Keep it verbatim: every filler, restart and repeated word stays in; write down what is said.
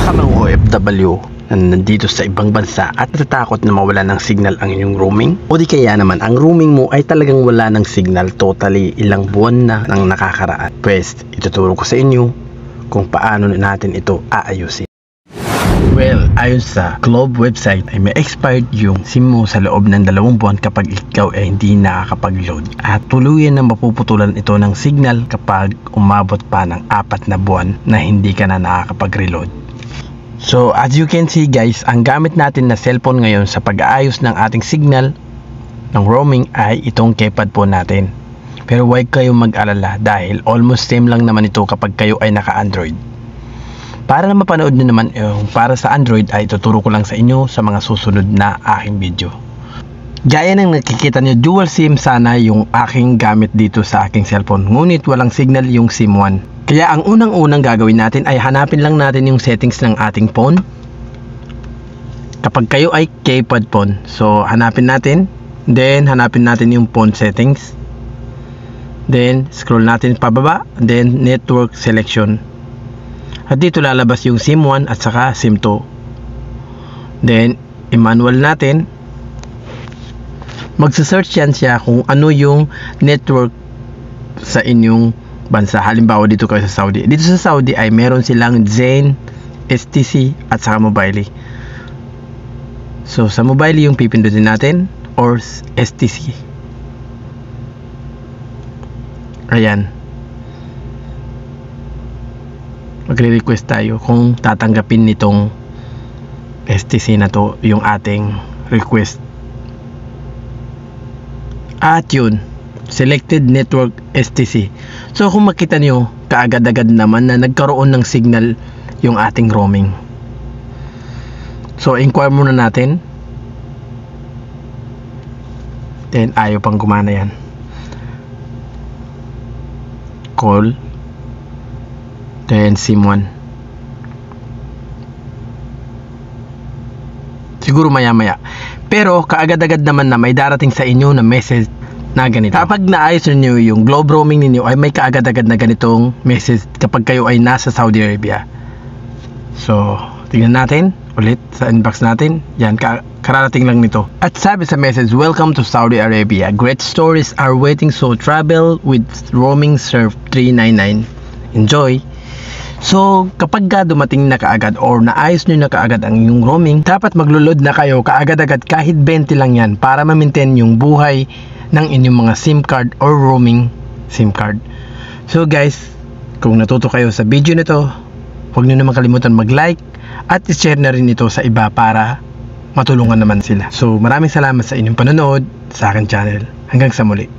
ka mang O F W na nandito sa ibang bansa at natatakot na mawala ng signal ang inyong roaming? O di kaya naman ang roaming mo ay talagang wala ng signal totally ilang buwan na nang nakakaraan? Pwes, ituturo ko sa inyo kung paano natin ito aayusin. Well, ayon sa Globe website ay may expired yung SIM mo sa loob ng dalawang buwan kapag ikaw ay hindi nakakapag-load. At tuluyan na mapuputulan ito ng signal kapag umabot pa ng apat na buwan na hindi ka na nakakapag-reload. So as you can see guys, ang gamit natin na cellphone ngayon sa pag-aayos ng ating signal ng roaming ay itong keypad po natin. Pero huwag kayong mag-alala dahil almost same lang naman ito kapag kayo ay naka-Android. Para na mapanood nyo naman yung para sa Android ay tuturo ko lang sa inyo sa mga susunod na aking video. Gaya ng nakikita nyo, dual SIM sana yung aking gamit dito sa aking cellphone. Ngunit walang signal yung SIM one. Kaya ang unang-unang gagawin natin ay hanapin lang natin yung settings ng ating phone. Kapag kayo ay keypad phone, so hanapin natin. Then hanapin natin yung phone settings. Then scroll natin pababa. Then network selection. At dito lalabas yung SIM one at saka SIM two. Then, i-manual natin. Magsa-search yan siya kung ano yung network sa inyong bansa. Halimbawa dito kayo sa Saudi. Dito sa Saudi ay meron silang Zain, S T C at saka Mobile. So, sa Mobile yung pipindutin natin or S T C. Ayan. Magre-request tayo kung tatanggapin nitong S T C na to yung ating request. At yun, selected network S T C. So kung makita nyo, kaagad-agad naman na nagkaroon ng signal yung ating roaming. So inquire muna natin. Then ayaw pang gumana yan. Call. Then SIM one. Siguro maya maya. Pero kaagad-agad naman na may darating sa inyo na message na ganito. Kapag naayos niyo yung Globe roaming ninyo ay may kaagad-agad na ganitong message kapag kayo ay nasa Saudi Arabia. So tingnan natin ulit sa inbox natin. Yan, kararating lang nito. At sabi sa message, welcome to Saudi Arabia. Great stories are waiting, so travel with roaming surf three ninety-nine. Enjoy. So, kapag ka dumating na kaagad or naayos nyo na kaagad ang inyong roaming, dapat maglo-load na kayo kaagad-agad kahit twenty lang yan para ma-maintain yung buhay ng inyong mga SIM card or roaming SIM card. So guys, kung natuto kayo sa video nito, huwag nyo na makalimutan mag-like at i-share na rin ito sa iba para matulungan naman sila. So, maraming salamat sa inyong panonood sa aking channel. Hanggang sa muli.